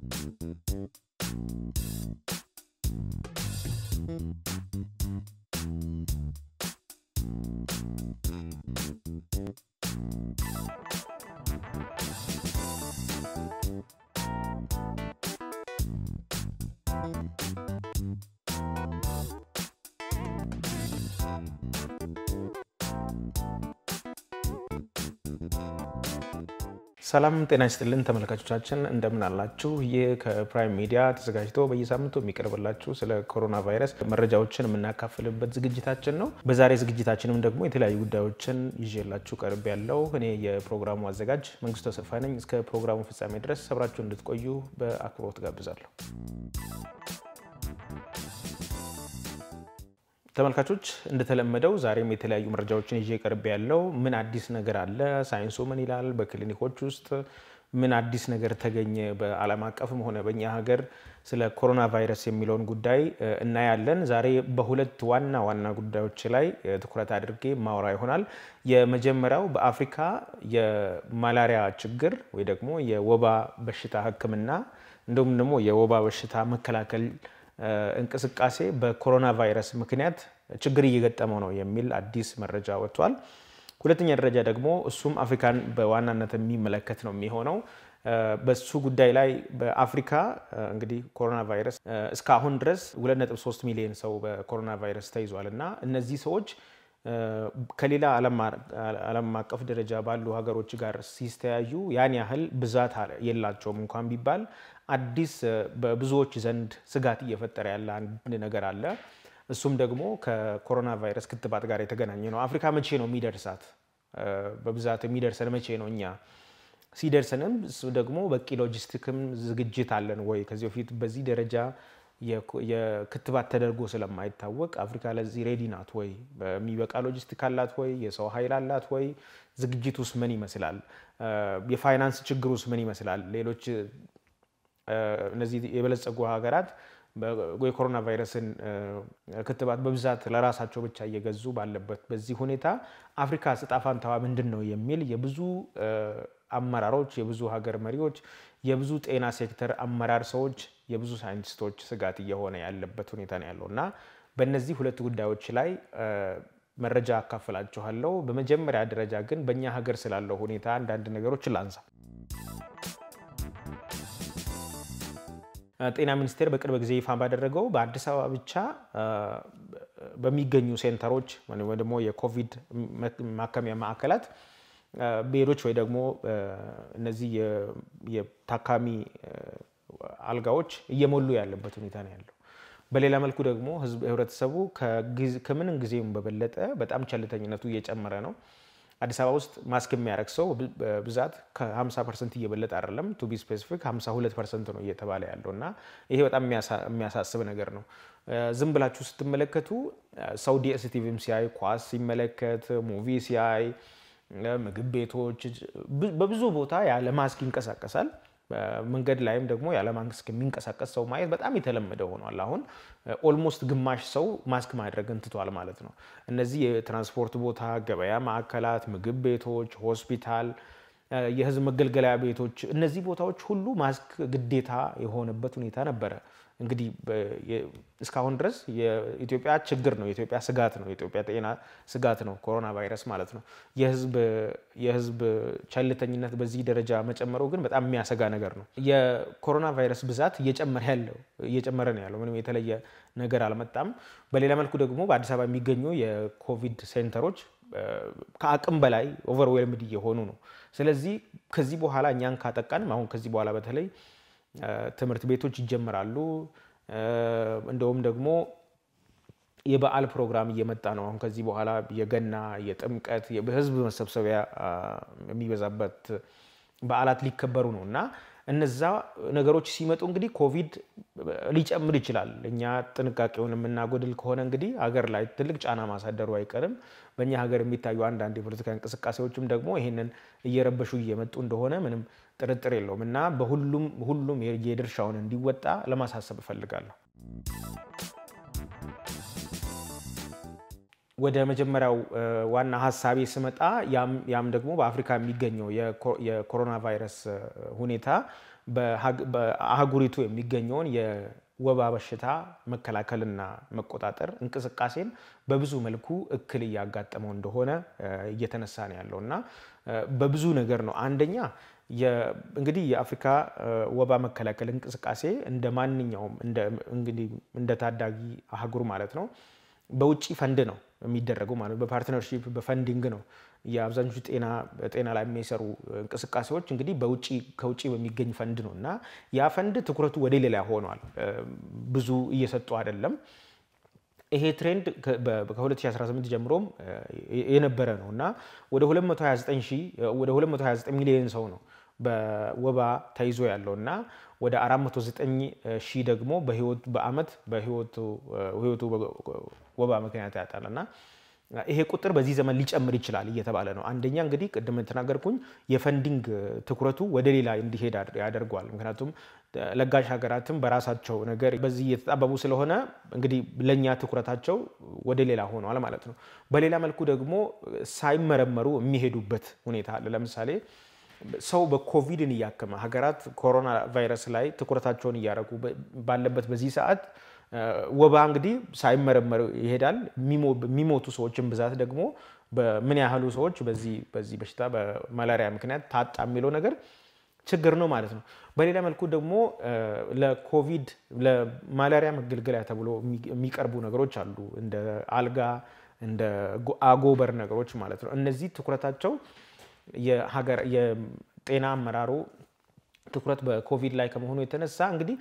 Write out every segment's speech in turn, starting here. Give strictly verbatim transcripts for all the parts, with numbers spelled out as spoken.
ሰላም ጤና ይስጥልን ተመልካቾቻችን እንደምን አላችሁ ይህ ከፕራይም ሚዲያ ተዘጋጅቶ በየሳምንቱ የሚቀርብላችሁ ስለ ኮሮና ቫይረስ መረጃዎችን የምናካፍልበት ዝግጅታችን ነው በዛሬ ዝግጅታችንም ደግሞ የተለያዩ ጉዳዮችን ይዤላችሁ ቀርብ ያለው እኔ የፕሮግራሙ አዘጋጅ መንግስቱ ተሰፋ ነኝ እስከ ፕሮግራሙ ፍጻሜ ድረስ አብራችሁ እንድትቆዩ በአክብሮት ጋብዛለሁ ተመልካቾች እንደተለመደው ዛሬም የተለያዩ መረጃዎችን ይዤ ቀርብ ያለው ምን አዲስ ነገር አለ ሳይንሱ ምን ይላል በክሊኒኮች ውስጥ ምን አዲስ ነገር ተገኘ በዓለም አቀፍም ሆነ በእኛ ሀገር ስለ ኮሮና ቫይረስ የሚለውን ጉዳይ እናያለን ዛሬ በሁለት ዋና ዋና ጉዳዮች ላይ ትኩረት አድርጌ ማውራ ይሆናል የመጀመሪያው በአፍሪካ የማላሪያ ችግር ወይ ደግሞ የወባ በሽታ ህክምና እንደውም ደግሞ የወባ በሽታ መከላከል እንቅስቃሴ በኮሮና ቫይረስ ምክንያት ችግር እየገጠመው ነው የሚል አዲስ መረጃ ወጥቷል ሁለተኛ ደረጃ ደግሞ እሱም አፍሪካን በዋናነት የሚመለከት ነው የሚሆነው በሱ ጉዳይ ላይ በአፍሪካ እንግዲህ ኮሮና ቫይረስ እስካሁን ድረስ ሁለት ነጥብ ሶስት ሚሊዮን ሰው በኮሮና ቫይረስ ተይዟልና እነዚህ ሰዎች ከሌላ ዓለም አቀፍ ደረጃ ባሉ ሀገሮች ጋር ሲስተያዩ ያን ያህል ብዛት የላቸውም እንኳን ቢባል አዲስ በብዙዎች ዘንድ ስጋት እየፈጠረ ያለ አንድ ነገር አለ እሱም ደግሞ ከኮሮና ቫይረስ ክትባት ጋር የተገናኘ ነው አፍሪካ መቼ ነው የሚደርሳት በብዛት የሚደርሰን መቼ ነው እኛ ሲደርሰንም ደግሞ በቂ ሎጂስቲክም ዝግጅት አለን ወይ ከዚህ በፊት በዚህ ደረጃ የክትባት ተደርጎ ስለማይታወቅ አፍሪካ ለዚህ ሬዲ ናት ወይ በሚበቃ ሎጂስቲክ አላት ወይ የሰው ኃይል አላት ወይ ዝግጅቱስ ምን ይመስላል የፋይናንስ ችግሩስ ምን ይመስላል ሌሎች እነዚህ የበለጸጉ ሀገራት በኮሮና ቫይረስን ክትባት በብዛት ለራሳቸው ብቻ እየገዙ ባለበት በዚህ ሁኔታ አፍሪካ ስጣፋንታዋ ምንድነው የሚል የብዙ አመራሮች የብዙ ሀገር መሪዎች የብዙ ጤና ሴክተር አመራር ሰዎች የብዙ ሳይንቲስቶች ስጋት እየሆነ ያለበት ሁኔታ ነው ያለውና በእነዚህ ሁለት ጉዳዮች ላይ መረጃ አካፍላችኋለሁ በመጀመሪያ ደረጃ ግን በእኛ ሀገር ስላለው ሁኔታ አንድ ነገሮች ላንሳ ጤና ሚኒስቴር በቅርብ ጊዜ ይፋ ባደረገው በአዲስ አበባ ብቻ በሚገኙ ሴንተሮች ወይ ደግሞ የኮቪድ ማከሚያ ማዕከላት ቤሮች ወይ ደግሞ እነዚህ የታካሚ አልጋዎች እየሞሉ ያለበት ሁኔታ ነው ያለው በሌላ መልኩ ደግሞ ህዝብ ህብረተሰቡ ከምን ጊዜም በበለጠ በጣም ቸልተኝነቱ እየጨመረ ነው አዲስ አበባ ውስጥ ማስክ የሚያረክ ሰው በብዛት ከ50 ፐርሰንት እየበለጠ አይደለም ቱ ቢ ስፔሲፊክ ሃምሳ ሁለት ፐርሰንት ነው እየተባለ ያለውና ይሄ በጣም የሚያሳስብ ነገር ነው ዝም ብላችሁ ስትመለከቱ ሰው ዲኤስቲቪም ሲያይ ኳስ ሲመለከት ሙቪ ሲያይ ምግብ ቤቶች በብዙ ቦታ ያለ ማስክ ይንቀሳቀሳል መንገድ ላይም ደግሞ ያለ ማስክ የሚንቀሳቀስ ሰው ማየት በጣም የተለመደ ሆኗል አሁን ኦልሞስት ግማሽ ሰው ማስክ ማድረግ እንትቷል ማለት ነው እነዚህ የትራንስፖርት ቦታ ገበያ ማዕከላት ምግብ ቤቶች ሆስፒታል የህዝብ መገልገያ ቤቶች እነዚህ ቦታዎች ሁሉ ማስክ ግዴታ የሆነበት ሁኔታ ነበር እንግዲህ እስካሁን ድረስ የኢትዮጵያ ችግር ነው የኢትዮጵያ ስጋት ነው የኢትዮጵያ ጤና ስጋት ነው ኮሮና ቫይረስ ማለት ነው የህዝብ የህዝብ ቸልተኝነት በዚህ ደረጃ መጨመሩ ግን በጣም የሚያሰጋ ነገር ነው የኮሮና ቫይረስ ብዛት እየጨመረ ያለው እየጨመረ ነው ያለው ምንም የተለየ ነገር አልመጣም በሌላ መልኩ ደግሞ በአዲስ አበባ የሚገኙ የኮቪድ ሴንተሮች ከአቅም በላይ ኦቨርዌልምድ እየሆኑ ነው ስለዚህ ከዚህ በኋላ እኛን ካጠቃንም አሁን ከዚህ በኋላ በተለይ ትምህርት ቤቶች ይጀምራሉ እንደውም ደግሞ የበዓል ፕሮግራም እየመጣ ነው አሁን ከዚህ በኋላ የገና የጥምቀት የህዝብ መሰብሰቢያ የሚበዛበት በዓላት ሊከበሩ ነውና እነዛ ነገሮች ሲመጡ እንግዲህ ኮቪድ ሊጨምር ይችላል እኛ ጥንቃቄውን የምናጎድል ከሆነ እንግዲህ ሀገር ላይ ትልቅ ጫና ማሳደሩ አይቀርም በእኛ ሀገር የሚታዩ አንድ አንድ የፖለቲካ እንቅስቃሴዎችም ደግሞ ይሄንን እየረበሹ እየመጡ እንደሆነ ምንም ጥርጥር የለውምና በሁሉም ሁሉም የድርሻውን እንዲወጣ ለማሳሰብ ፈልጋለሁ ወደ መጀመሪያው ዋና ሐሳቤ ስመጣ ያም ያም ደግሞ በአፍሪካ የሚገኘው የኮሮና ቫይረስ ሁኔታ በአህጉሪቱ የሚገኘውን የወባ በሽታ መከላከልና መቆጣጠር እንቅስቃሴን በብዙ መልኩ እክል ያጋጠመው እንደሆነ እየተነሳ ነው ያለውና በብዙ ነገር ነው አንደኛ እንግዲህ የአፍሪካ ወባ መከላከል እንቅስቃሴ እንደማንኛውም እንደ እንግዲህ እንደ ታዳጊ አህጉር ማለት ነው በውጪ ፈንድ ነው የሚደረገው ማለት በፓርትነርሺፕ በፈንዲንግ ነው የአብዛኞቹ ጤና ጤና ላይ የሚሰሩ እንቅስቃሴዎች እንግዲህ በውጪ ከውጪ በሚገኝ ፈንድ ነውና ያ ፈንድ ትኩረቱ ወደ ሌላ ሆኗል ብዙ እየሰጡ አይደለም ይሄ ትሬንድ ከ2018 ጀምሮም የነበረ ነውና ወደ ሁለት መቶ ሃያ ዘጠኝ ሺህ ወደ ሁለት መቶ ሃያ ዘጠኝ ሚሊዮን ሰው ነው በወባ ተይዞ ያለውና ወደ አራት መቶ ዘጠኝ ሺህ ደግሞ በህይወት በአመት በህይወቱ ህይወቱ ወባ ምክንያት ያጣልና ይሄ ቁጥር በዚህ ዘመን ሊጨምር ይችላል እየተባለ ነው አንደኛ እንግዲህ ቀደም ተናገርኩኝ የፈንዲንግ ትኩረቱ ወደ ሌላ እንዲሄድ ያደርጋል ምክንያቱም ለጋሽ ሀገራትም በራሳቸው ነገር በዚህ የተጣበቡ ስለሆነ እንግዲህ ለኛ ትኩረታቸው ወደ ሌላ ሆኗል ማለት ነው በሌላ መልኩ ደግሞ ሳይመረመሩ የሚሄዱበት ሁኔታ አለ ለምሳሌ ሰው በኮቪድን ያከመ ሀገራት ኮሮና ቫይረስ ላይ ትኩረታቸውን ያያረጉ ባለበት በዚህ ሰዓት ወባ እንግዲህ ሳይመረመሩ ይሄዳል ሚሞቱ ሰዎችን ብዛት ደግሞ በምን ያህሉ ሰዎች በዚህ በዚህ በሽታ በማላሪያ ምክንያት ታጣ የሚለው ነገር ችግር ነው ማለት ነው በሌላ መልኩ ደግሞ ለኮቪድ ለማላሪያ መገልገያ ተብሎ የሚቀርቡ ነገሮች አሉ እንደ አልጋ እንደ አጎበር ነገሮች ማለት ነው እነዚህ ትኩረታቸው የሀገር የጤና አመራሩ ትኩረት በኮቪድ ላይ ከመሆኑ የተነሳ እንግዲህ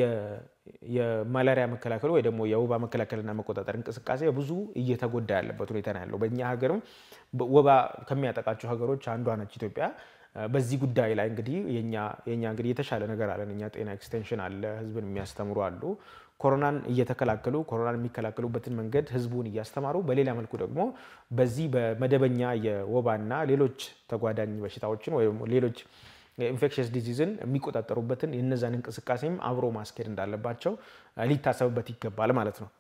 የማላሪያ መከላከል ወይ ደግሞ የወባ መከላከልና መቆጣጠር እንቅስቃሴ ብዙ እየተጎዳ ያለበት ሁኔታ ነው ያለው በእኛ ሀገርም ወባ ከሚያጠቃቸው ሀገሮች አንዷ ነች ኢትዮጵያ በዚህ ጉዳይ ላይ እንግዲህ የኛ የኛ እንግዲህ የተሻለ ነገር አለን እኛ ጤና ኤክስቴንሽን አለ ህዝብን የሚያስተምሩ አሉ ኮሮናን እየተከላከሉ ኮሮናን የሚከላከሉበትን መንገድ ህዝቡን ያስተማሩ በሌላ መልኩ ደግሞ በዚህ በመደበኛ የወባና ሌሎች ተጓዳኝ በሽታዎችን ወይ ሌሎች ኢንፌክሽስ ዲዚዝን የሚቆጣጠሩበትን የነዛን እንቅስቃሴም አብሮ ማስኬድ እንዳለባቸው ሊታሰብበት ይገባል ማለት ነው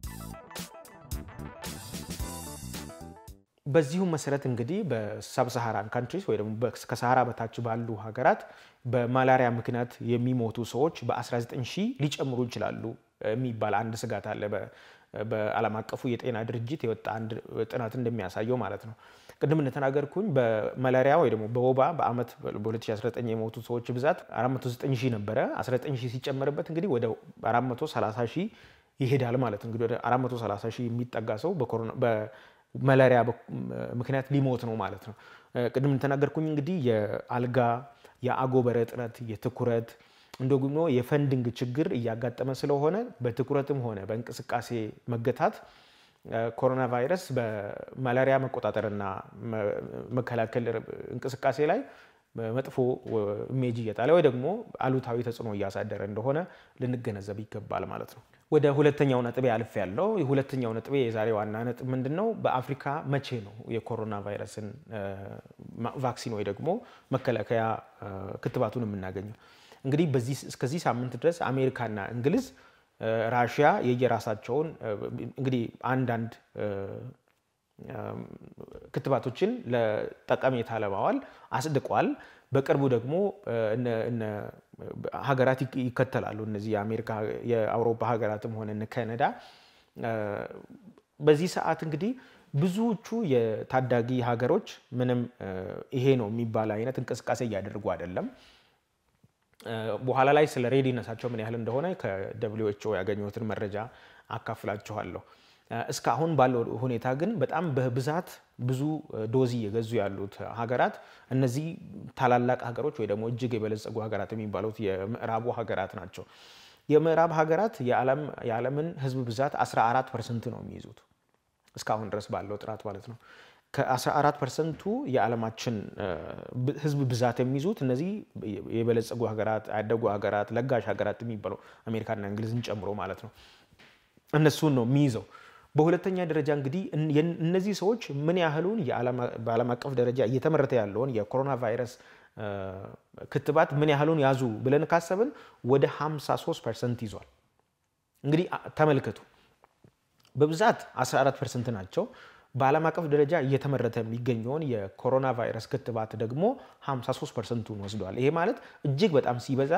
በዚሁ መሰረት እንግዲህ በሳብሳሃራን ካንትሪስ ወይ ደግሞ ከሳሃራ በታች ባሉ ሀገራት በማላሪያ ምክንያት የሚሞቱ ሰዎች በ19 ሺህ ሊጨምሩ ይችላሉ የሚባል አንድ ስጋት አለ በዓለም አቀፉ የጤና ድርጅት የወጣ አንድ ጥናት እንደሚያሳየው ማለት ነው ቅድም እንደተናገርኩኝ በማላሪያ ወይ ደግሞ በወባ በአመት በ2019 የሞቱ ሰዎች ብዛት አራት መቶ ዘጠኝ ሺህ ነበር አስራ ዘጠኝ ሺህ ሲጨመርበት እንግዲህ ወደ አራት መቶ ሰላሳ ሺህ ይሄዳል ማለት ነው እንግዲህ ወደ አራት መቶ ሰላሳ ሺህ የሚጠጋ ሰው በኮሮና በማላሪያ ምክንያት ሊሞት ነው ማለት ነው ቅድም እንደተናገርኩኝ እንግዲህ የአልጋ የአጎበር እጥረት የትኩረት እንደጉሞ የፈንዲንግ ችግር እያጋጠመ ስለሆነ በትኩረትም ሆነ በእንቅስቃሴ መገታት ኮሮና ቫይረስ በማላሪያ መቆጣጠርና መከላከል እንቅስቃሴ ላይ መጥፎ ኢሜጅ እየጣለ ወይ ደግሞ አሉታዊ ተጽዕኖ እያሳደረ እንደሆነ ልንገነዘብ ይገባል ማለት ነው ወደ ሁለተኛው ነጥብ ያልፍ ያለው የሁለተኛው ነጥብ የዛሬው ዋና ነጥብ ምንድነው በአፍሪካ መቼ ነው የኮሮና ቫይረስን ቫክሲን ወይ ደግሞ መከላከያ ክትባቱን የምናገኘው እንግዲህ በዚህ እስከዚህ ሳምንት ድረስ አሜሪካና እንግሊዝ ራሺያ የየራሳቸውን እንግዲህ አንድ አንድ ክትባቶችን ለጠቀሜታ ለማዋል አስድቋል በቅርቡ ደግሞ እነ ሀገራት ይከተላሉ እነዚህ የአሜሪካ የአውሮፓ ሀገራትም ሆነ እነ ካናዳ በዚህ ሰዓት እንግዲህ ብዙዎቹ የታዳጊ ሀገሮች ምንም ይሄ ነው የሚባል አይነት እንቅስቃሴ ያደርጉ አይደለም በኋላ ላይ ስለ ሬዲነሳቸው ምን ያህል እንደሆነ ከደብሊው ኤች ኦ ያገኙትን መረጃ አካፍላችኋለሁ እስካሁን ባለው ሁኔታ ግን በጣም በብዛት ብዙ ዶዚ የገዙ ያሉት ሀገራት እነዚህ ታላላቅ ሀገሮች ወይ ደግሞ እጅግ የበለጸጉ ሀገራት የሚባሉት የምዕራቡ ሀገራት ናቸው የምዕራብ ሀገራት የዓለም የዓለምን ህዝብ ብዛት አስራ አራት ፐርሰንት ነው የሚይዙት እስካሁን ድረስ ባለው ጥራት ማለት ነው ከ14 ፐርሰንት የዓለማችን ህዝብ ብዛት የሚይዙት እነዚህ የበለጸጉ ሀገራት ያደጉ ሀገራት ለጋሽ ሀገራት የሚባሉ አሜሪካና እንግሊዝን ጨምሮ ማለት ነው እነሱ ነው የሚይዘው በሁለተኛ ደረጃ እንግዲህ እነዚህ ሰዎች ምን ያህሉን የዓለም አቀፍ ደረጃ እየተመረተ ያለውን የኮሮና ቫይረስ ክትባት ምን ያህሉን ያዙ ብለን ካሰብን ወደ ሃምሳ ሶስት ፐርሰንት ይዟል እንግዲህ ተመልከቱ በብዛት አስራ አራት ፐርሰንት ናቸው በዓለም አቀፍ ደረጃ እየተመረተ የሚገኘውን የኮሮና ቫይረስ ክትባት ደግሞ ሃምሳ ሶስት ፐርሰንቱን ወስዷል። ይሄ ማለት እጅግ በጣም ሲበዛ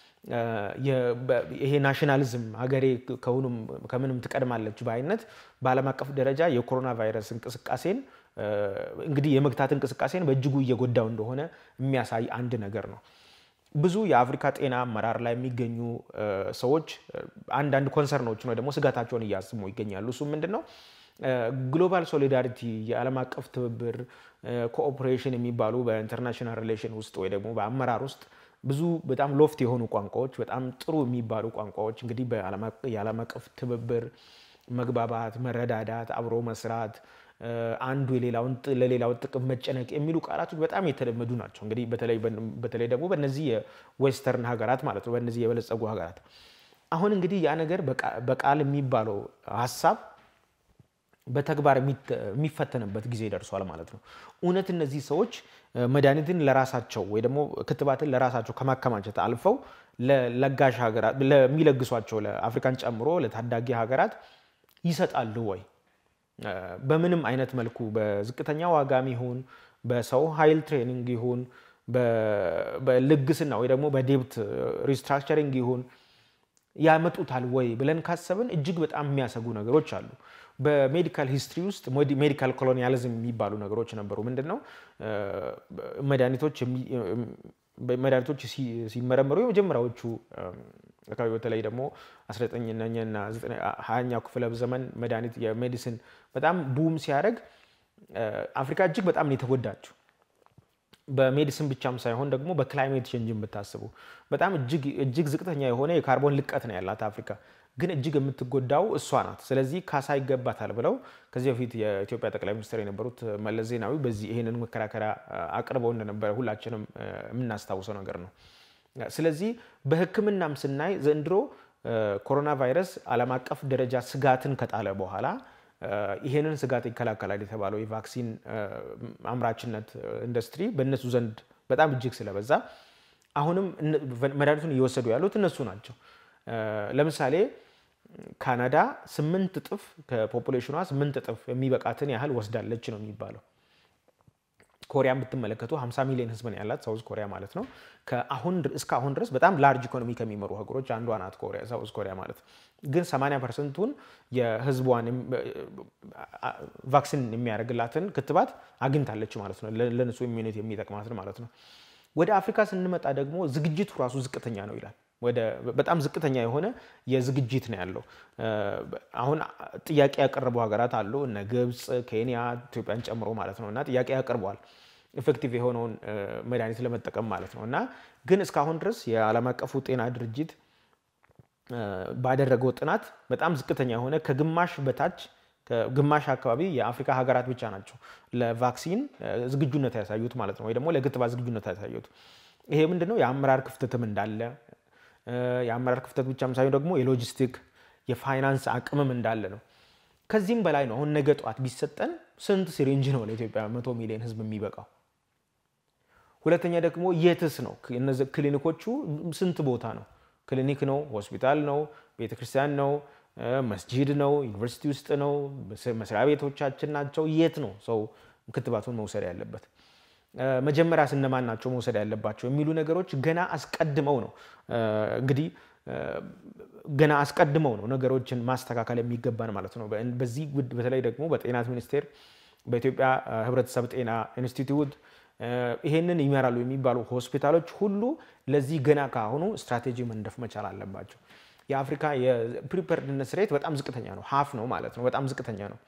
ይሄ ናሽናሊዝም ሀገሬ ከሁሉም ከምንም ትቀድማለች ባይነት በዓለም አቀፍ ደረጃ የኮሮና ቫይረስ እንቅስቃሴን እንግዲህ የመግታት እንቅስቃሴን በእጅጉ እየጎዳው እንደሆነ የሚያሳይ አንድ ነገር ነው። ብዙ የአፍሪካ ጤና አመራር ላይ የሚገኙ ሰዎች አንዳንድ ኮንሰርኖች ነው ደግሞ ስጋታቸውን እያሰሙ ይገኛሉ። እሱ ምንድነው? ግሎባል ሶሊዳሪቲ የዓለም አቀፍ ትብብር ኮኦፕሬሽን የሚባሉ በኢንተርናሽናል ሪሌሽን ውስጥ ወይ ደግሞ በአመራር ውስጥ ብዙ በጣም ሎፍት የሆኑ ቋንቋዎች በጣም ጥሩ የሚባሉ ቋንቋዎች እንግዲህ በዓለም አቀፍ ትብብር መግባባት፣ መረዳዳት፣ አብሮ መስራት፣ አንዱ የሌላውን ለሌላው ጥቅም መጨነቅ የሚሉ ቃላቶች በጣም የተለመዱ ናቸው። እንግዲህ በተለይ በተለይ ደግሞ በእነዚህ የዌስተርን ሀገራት ማለት ነው በእነዚህ የበለጸጉ ሀገራት አሁን እንግዲህ ያ ነገር በቃል የሚባለው ሐሳብ በተግባር የሚፈተንበት ጊዜ ደርሷል ማለት ነው። እውነት እነዚህ ሰዎች መድኃኒትን ለራሳቸው ወይ ደግሞ ክትባትን ለራሳቸው ከማከማቸት አልፈው ለለጋሽ ሀገራት ለሚለግሷቸው ለአፍሪካን ጨምሮ ለታዳጊ ሀገራት ይሰጣሉ ወይ? በምንም አይነት መልኩ በዝቅተኛ ዋጋም ይሁን በሰው ኃይል ትሬኒንግ ይሁን በልግስና ወይ ደግሞ በዴብት ሪስትራክቸሪንግ ይሁን ያመጡታል ወይ ብለን ካሰብን እጅግ በጣም የሚያሰጉ ነገሮች አሉ። በሜዲካል ሂስትሪ ውስጥ ሜዲካል ኮሎኒያሊዝም የሚባሉ ነገሮች ነበሩ። ምንድነው? መድኃኒቶች መድኃኒቶች ሲመረመሩ የመጀመሪያዎቹ አካባቢ በተለይ ደግሞ አስራ ዘጠነኛው እና ሃያኛው ክፍለ ዘመን መድኃኒት የሜዲሲን በጣም ቡም ሲያደርግ አፍሪካ እጅግ በጣም ነው የተጎዳችው። በሜዲሲን ብቻም ሳይሆን ደግሞ በክላይሜት ቼንጅም ብታስቡ በጣም እጅግ እጅግ ዝቅተኛ የሆነ የካርቦን ልቀት ነው ያላት አፍሪካ፣ ግን እጅግ የምትጎዳው እሷ ናት። ስለዚህ ካሳ ይገባታል ብለው ከዚህ በፊት የኢትዮጵያ ጠቅላይ ሚኒስትር የነበሩት መለስ ዜናዊ በዚህ ይሄንን መከራከሪያ አቅርበው እንደነበረ ሁላችንም የምናስታውሰው ነገር ነው። ስለዚህ በሕክምናም ስናይ ዘንድሮ ኮሮና ቫይረስ ዓለም አቀፍ ደረጃ ስጋትን ከጣለ በኋላ ይሄንን ስጋት ይከላከላል የተባለው የቫክሲን አምራችነት ኢንዱስትሪ በእነሱ ዘንድ በጣም እጅግ ስለበዛ አሁንም መድኃኒቱን እየወሰዱ ያሉት እነሱ ናቸው። ለምሳሌ ካናዳ ስምንት እጥፍ ከፖፑሌሽኗ ስምንት እጥፍ የሚበቃትን ያህል ወስዳለች ነው የሚባለው። ኮሪያን ብትመለከቱ ሃምሳ ሚሊዮን ህዝብ ነው ያላት ሳውዝ ኮሪያ ማለት ነው። ከአሁን እስከ አሁን ድረስ በጣም ላርጅ ኢኮኖሚ ከሚመሩ ሀገሮች አንዷ ናት ኮሪያ ሳውዝ ኮሪያ ማለት። ግን ሰማንያ ፐርሰንቱን የህዝቧን ቫክሲን የሚያደርግላትን ክትባት አግኝታለች ማለት ነው። ለነሱ ኢሚዩኒቲ የሚጠቅማት ማለት ነው። ወደ አፍሪካ ስንመጣ ደግሞ ዝግጅቱ ራሱ ዝቅተኛ ነው ይላል። ወደ በጣም ዝቅተኛ የሆነ የዝግጅት ነው ያለው። አሁን ጥያቄ ያቀርቡ ሀገራት አሉ እነ ግብጽ፣ ኬንያ፣ ኢትዮጵያን ጨምሮ ማለት ነውና ጥያቄ ያቀርቧል ኢፌክቲቭ የሆነውን መድኃኒት ለመጠቀም ማለት ነውና ግን እስካሁን ድረስ የዓለም አቀፉ ጤና ድርጅት ባደረገው ጥናት በጣም ዝቅተኛ የሆነ ከግማሽ በታች ከግማሽ አካባቢ የአፍሪካ ሀገራት ብቻ ናቸው ለቫክሲን ዝግጁነት ያሳዩት ማለት ነው ወይ ደግሞ ለክትባት ዝግጁነት ያሳዩት። ይሄ ምንድነው? የአመራር ክፍተትም እንዳለ የአመራር ክፍተት ብቻም ሳይሆን ደግሞ የሎጂስቲክ የፋይናንስ አቅምም እንዳለ ነው። ከዚህም በላይ ነው አሁን ነገ ጧት ቢሰጠን ስንት ሲሪንጅ ነው ለኢትዮጵያ መቶ ሚሊዮን ህዝብ የሚበቃው? ሁለተኛ ደግሞ የትስ ነው እነዚህ ክሊኒኮቹ ስንት ቦታ ነው? ክሊኒክ ነው፣ ሆስፒታል ነው፣ ቤተክርስቲያን ነው፣ መስጂድ ነው፣ ዩኒቨርሲቲ ውስጥ ነው፣ መስሪያ ቤቶቻችን ናቸው። የት ነው ሰው ክትባቱን መውሰድ ያለበት? መጀመሪያ ስነማን ናቸው መውሰድ ያለባቸው የሚሉ ነገሮች ገና አስቀድመው ነው እንግዲህ ገና አስቀድመው ነው ነገሮችን ማስተካከል የሚገባን ማለት ነው። በዚህ በተለይ ደግሞ በጤና ሚኒስቴር በኢትዮጵያ ህብረተሰብ ጤና ኢንስቲትዩት ይሄንን ይመራሉ የሚባሉ ሆስፒታሎች ሁሉ ለዚህ ገና ካሁኑ ስትራቴጂ መንደፍ መቻል አለባቸው። የአፍሪካ የፕሪፔርድነስ ሬት በጣም ዝቅተኛ ነው፣ ሃፍ ነው ማለት ነው። በጣም ዝቅተኛ ነው።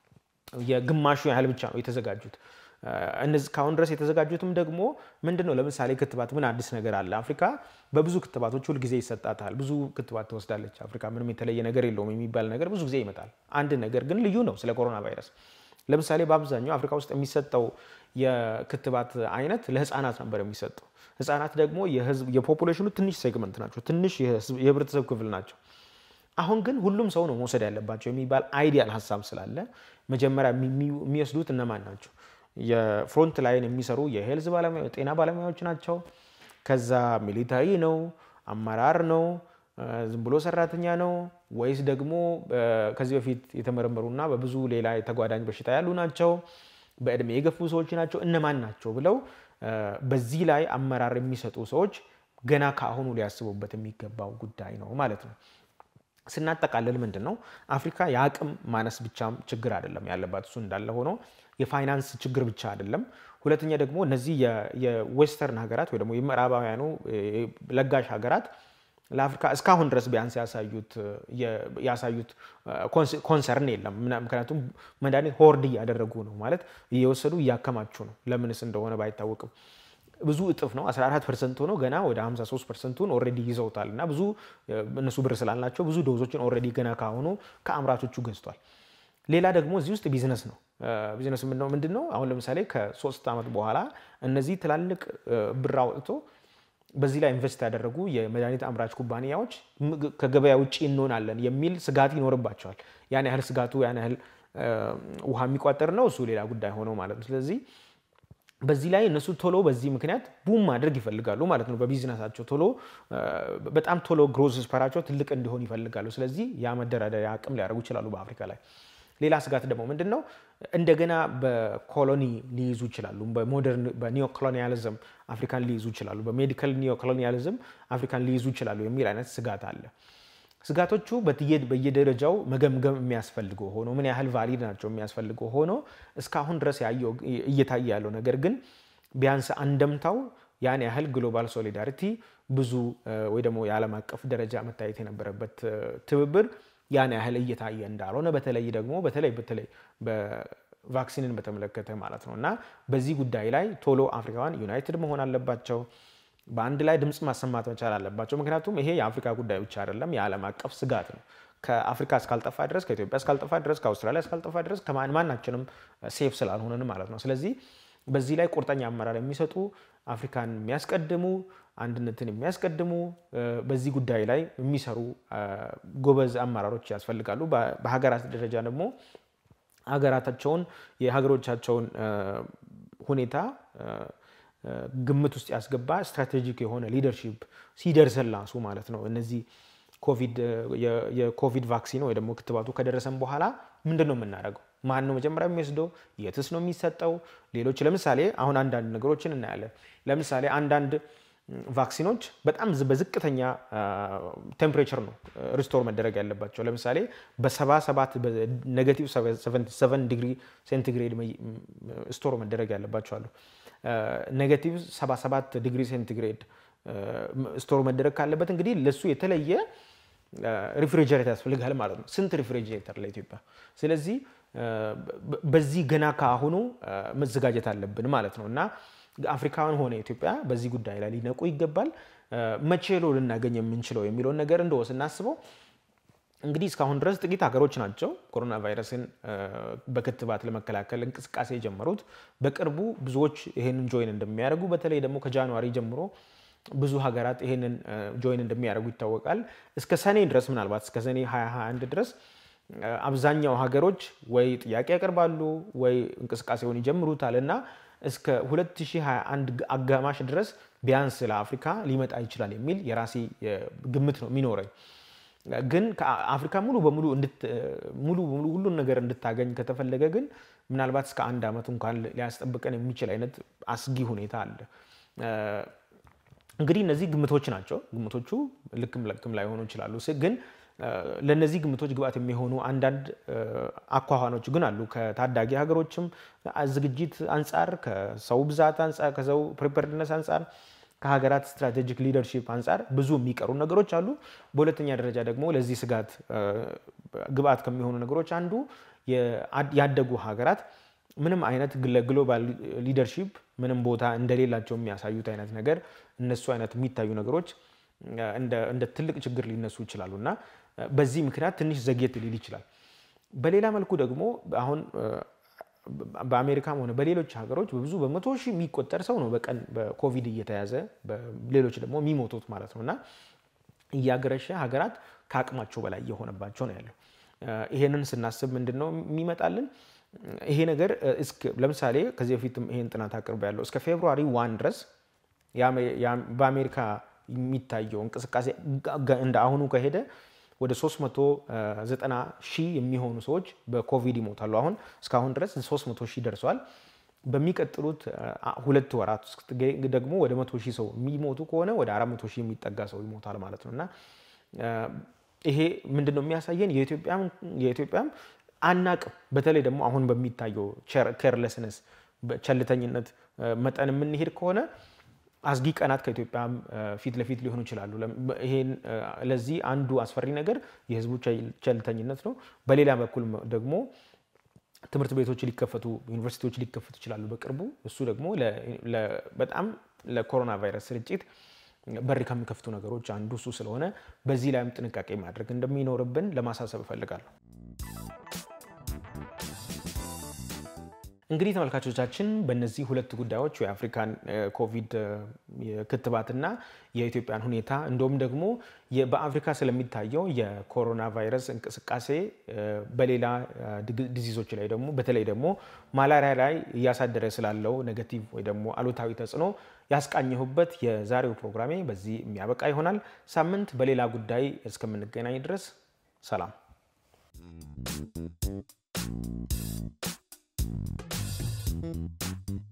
የግማሹ ያህል ብቻ ነው የተዘጋጁት። እነዚህ ካሁን ድረስ የተዘጋጁትም ደግሞ ምንድነው? ለምሳሌ ክትባት ምን አዲስ ነገር አለ? አፍሪካ በብዙ ክትባቶች ሁሉ ጊዜ ይሰጣታል። ብዙ ክትባት ትወስዳለች አፍሪካ፣ ምንም የተለየ ነገር የለውም የሚባል ነገር ብዙ ጊዜ ይመጣል። አንድ ነገር ግን ልዩ ነው ስለ ኮሮና ቫይረስ። ለምሳሌ በአብዛኛው አፍሪካ ውስጥ የሚሰጠው የክትባት አይነት ለህፃናት ነበር የሚሰጠው። ህፃናት ደግሞ የህዝብ የፖፑሌሽኑ ትንሽ ሴግመንት ናቸው፣ ትንሽ የህብረተሰብ ክፍል ናቸው። አሁን ግን ሁሉም ሰው ነው መውሰድ ያለባቸው የሚባል አይዲያል ሐሳብ ስላለ መጀመሪያ የሚወስዱት እነማን ናቸው? የፍሮንት ላይን የሚሰሩ የሄልዝ ባለሙያዎች ጤና ባለሙያዎች ናቸው። ከዛ ሚሊታሪ ነው፣ አመራር ነው፣ ዝም ብሎ ሰራተኛ ነው ወይስ ደግሞ ከዚህ በፊት የተመረመሩና በብዙ ሌላ የተጓዳኝ በሽታ ያሉ ናቸው በእድሜ የገፉ ሰዎች ናቸው እነማን ናቸው ብለው በዚህ ላይ አመራር የሚሰጡ ሰዎች ገና ካሁኑ ሊያስቡበት የሚገባው ጉዳይ ነው ማለት ነው ስናጠቃልል ምንድነው አፍሪካ የአቅም ማነስ ብቻም ችግር አይደለም ያለባት እሱ እንዳለ ሆኖ የፋይናንስ ችግር ብቻ አይደለም ሁለተኛ ደግሞ እነዚህ የዌስተርን ሀገራት ወይ ደግሞ የምዕራባውያኑ ለጋሽ ሀገራት ለአፍሪካ እስካሁን ድረስ ቢያንስ ያሳዩት ያሳዩት ኮንሰርን የለም ምክንያቱም መድኃኒት ሆርድ ያደረጉ ነው ማለት እየወሰዱ ያከማቹ ነው ለምንስ እንደሆነ ባይታወቅም ብዙ እጥፍ ነው አስራ አራት ፐርሰንት ሆኖ ገና ወደ ሃምሳ ሶስት ፐርሰንት ን ኦሬዲ ይዘውታልና ብዙ እነሱ ብር ስላልናቸው ብዙ ዶዞችን ኦሬዲ ገና ካሁኑ ከአምራቾቹ ገዝቷል ሌላ ደግሞ እዚህ ውስጥ ቢዝነስ ነው ቢዝነስ ምንድነው ምንድነው አሁን ለምሳሌ ከ3 አመት በኋላ እነዚህ ትላልቅ ብር አውጥቶ በዚህ ላይ ኢንቨስት ያደረጉ የመድኃኒት አምራች ኩባንያዎች ከገበያ ውጪ እንሆናለን የሚል ስጋት ይኖርባቸዋል ያን ያህል ስጋቱ ያን ያህል ውሃ የሚቋጠር ነው እሱ ሌላ ጉዳይ ሆኖ ማለት ነው ስለዚህ በዚህ ላይ እነሱ ቶሎ በዚህ ምክንያት ቡም ማድረግ ይፈልጋሉ ማለት ነው በቢዝነሳቸው ቶሎ በጣም ቶሎ ግሮዝ ስፐራቸው ትልቅ እንዲሆን ይፈልጋሉ ስለዚህ ያ መደራደሪያ አቅም ሊያደርጉ ይችላሉ በአፍሪካ ላይ ሌላ ስጋት ደግሞ ምንድነው እንደገና በኮሎኒ ሊይዙ ይችላሉ በሞደርን በኒዮ ኮሎኒያሊዝም አፍሪካን ሊይዙ ይችላሉ በሜዲካል ኒዮ ኮሎኒያሊዝም አፍሪካን ሊይዙ ይችላሉ የሚል አይነት ስጋት አለ ስጋቶቹ በትየድ በየደረጃው መገምገም የሚያስፈልገው ሆኖ ምን ያህል ቫሊድ ናቸው የሚያስፈልገው ሆኖ እስካሁን ድረስ ያየው እየታየ ያለው ነገር ግን ቢያንስ አንደምታው ያን ያህል ግሎባል ሶሊዳሪቲ ብዙ ወይ ደግሞ የዓለም አቀፍ ደረጃ መታየት የነበረበት ትብብር ያን ያህል እየታየ እንዳልሆነ በተለይ ደግሞ በተለይ በተለይ በቫክሲንን በተመለከተ ማለት ነውና በዚህ ጉዳይ ላይ ቶሎ አፍሪካውያን ዩናይትድ መሆን አለባቸው በአንድ ላይ ድምጽ ማሰማት መቻል አለባቸው ምክንያቱም ይሄ የአፍሪካ ጉዳይ ብቻ አይደለም የዓለም አቀፍ ስጋት ነው ከአፍሪካ እስካልጠፋ ድረስ ከኢትዮጵያ እስካልጠፋ ድረስ ከአውስትራሊያ እስካልጠፋ ድረስ ከማን ማናችንም ሴፍ ስላልሆነን ማለት ነው ስለዚህ በዚህ ላይ ቁርጠኛ አመራር የሚሰጡ አፍሪካን የሚያስቀድሙ አንድነትን የሚያስቀድሙ በዚህ ጉዳይ ላይ የሚሰሩ ጎበዝ አመራሮች ያስፈልጋሉ በሀገራት ደረጃ ደግሞ ሀገራታቸውን የሀገሮቻቸውን ሁኔታ ግምት ውስጥ ያስገባ ስትራቴጂክ የሆነ ሊደርሺፕ ሲደርሰላሱ ማለት ነው እነዚህ ኮቪድ የኮቪድ ቫክሲን ወይ ደግሞ ክትባቱ ከደረሰን በኋላ ምንድነው የምናደርገው ማን ነው መጀመሪያ የሚወስደው የትስ ነው የሚሰጠው ሌሎች ለምሳሌ አሁን አንዳንድ ነገሮችን እናያለን ለምሳሌ አንዳንድ ቫክሲኖች በጣም በዝቅተኛ ቴምፕሬቸር ነው ሪስቶር መደረግ ያለባቸው ለምሳሌ በ77 በኔጌቲቭ ሰቨንቲ ዲግሪ ሴንቲግሬድ ስቶር መደረግ ያለባቸው አሉ ኔጌቲቭ ሰባ ሰባት ዲግሪ ሴንቲግሬድ ስቶር መደረግ ካለበት እንግዲህ ለሱ የተለየ ሪፍሪጀሬተር ያስፈልጋል ማለት ነው ስንት ሪፍሪጀሬተር ለኢትዮጵያ ስለዚህ በዚህ ገና ካሁኑ መዘጋጀት አለብን ማለት ነውና አፍሪካን ሆነ ኢትዮጵያ በዚህ ጉዳይ ላይ ሊነቁ ይገባል መቼ ነው ልናገኝ የምንችለው የሚለው ነገር እንደው ስናስበው እንግዲህ እስካሁን ድረስ ጥቂት ሀገሮች ናቸው ኮሮና ቫይረስን በክትባት ለመከላከል እንቅስቃሴ ጀመሩት በቅርቡ ብዙዎች ይሄንን ጆይን እንደሚያደርጉ በተለይ ደግሞ ከጃንዋሪ ጀምሮ ብዙ ሀገራት ይሄንን ጆይን እንደሚያደርጉ ይታወቃል እስከ ሰኔ ድረስ ምናልባት እስከ ሰኔ ሃያ ሃያ አንድ ድረስ አብዛኛው ሀገሮች ወይ ጥያቄ ያቀርባሉ ወይ እንቅስቃሴውን ይጀምሩታልና እስከ ሁለት ሺህ ሃያ አንድ አጋማሽ ድረስ ቢያንስ ለአፍሪካ ሊመጣ ይችላል የሚል የራሴ ግምት ነው የሚኖረኝ ግን ከአፍሪካ ሙሉ በሙሉ እንድት ሙሉ ሙሉ ሁሉ ነገር እንድታገኝ ከተፈለገ ግን ምናልባት እስከ አንድ አመት እንኳን ሊያስጠብቀን የሚችል አይነት አስጊ ሁኔታ አለ እንግዲህ እነዚህ ግምቶች ናቸው ግምቶቹ ልክም ለክም ላይ ሆኖ ይችላሉ ግን ለነዚህ ግምቶች ግብአት የሚሆኑ አንዳንድ አኳኋኖች ግን አሉ ከታዳጊ ሀገሮችም ዝግጅት አንፃር ከሰው ብዛት አንፃር ከሰው ፕሪፐርድነስ አንፃር ከሀገራት ስትራቴጂክ ሊደርሺፕ አንፃር ብዙ የሚቀሩ ነገሮች አሉ በሁለተኛ ደረጃ ደግሞ ለዚህ ስጋት ግብአት ከሚሆኑ ነገሮች አንዱ ያደጉ ሀገራት ምንም አይነት ግሎባል ሊደርሺፕ ምንም ቦታ እንደሌላቸው የሚያሳዩት አይነት ነገር እነሱ አይነት የሚታዩ ነገሮች እንደ እንደ ትልቅ ችግር ሊነሱ ይችላሉና በዚህ ምክንያት ትንሽ ዘግየት ሊል ይችላል በሌላ መልኩ ደግሞ አሁን በአሜሪካም ሆነ በሌሎች ሀገሮች በብዙ በመቶ ሺህ የሚቆጠር ሰው ነው በቀን በኮቪድ እየተያዘ በሌሎች ደግሞ የሚሞቱት ማለት ነውና ያገረሸ ሀገራት ከአቅማቸው በላይ የሆነባቸው ነው ያለው ይሄንን ስናስብ ምንድነው የሚመጣልን ይሄ ነገር እስከ ለምሳሌ ከዚህ በፊት ይሄን ጥናት አቅርበ ያለው እስከ ፌብሩዋሪ አንድ ድረስ ያ በአሜሪካ የሚታየው እንቅስቃሴ እንደ አሁኑ ከሄደ ወደ ሶስት መቶ ዘጠና ሺህ የሚሆኑ ሰዎች በኮቪድ ይሞታሉ። አሁን እስካሁን ድረስ ሶስት መቶ ሺህ ደርሷል። በሚቀጥሉት ሁለት ወራት ውስጥ ደግሞ ወደ መቶ ሺህ ሰው የሚሞቱ ከሆነ ወደ አራት መቶ ሺህ የሚጠጋ ሰው ይሞታል ማለት ነውና ይሄ ምንድነው የሚያሳየን የኢትዮጵያም የኢትዮጵያም አናቅም በተለይ ደግሞ አሁን በሚታየው ኬርለስነስ ቸልተኝነት መጠን ምን ይሄድ ከሆነ አስጊ ቀናት ከኢትዮጵያ ፊት ለፊት ሊሆኑ ይችላሉ። ይሄን ለዚህ አንዱ አስፈሪ ነገር የህዝቡ ቸልተኝነት ነው። በሌላ በኩል ደግሞ ትምህርት ቤቶች ሊከፈቱ ዩኒቨርሲቲዎች ሊከፈቱ ይችላሉ በቅርቡ። እሱ ደግሞ በጣም ለኮሮና ቫይረስ ስርጭት በር ከሚከፍቱ ነገሮች አንዱ እሱ ስለሆነ በዚህ ላይም ጥንቃቄ ማድረግ እንደሚኖርብን ለማሳሰብ እፈልጋለሁ። እንግዲህ ተመልካቾቻችን በእነዚህ ሁለት ጉዳዮች የአፍሪካን ኮቪድ ክትባትና የኢትዮጵያን ሁኔታ እንደውም ደግሞ በአፍሪካ ስለሚታየው የኮሮና ቫይረስ እንቅስቃሴ በሌላ ዲዚዞች ላይ ደግሞ በተለይ ደግሞ ማላሪያ ላይ ያሳደረ ስላለው ኔጌቲቭ ወይ ደግሞ አሉታዊ ተጽዕኖ ያስቃኘሁበት የዛሬው ፕሮግራሜ በዚህ የሚያበቃ ይሆናል። ሳምንት በሌላ ጉዳይ እስከምንገናኝ ድረስ ሰላም። Thank you.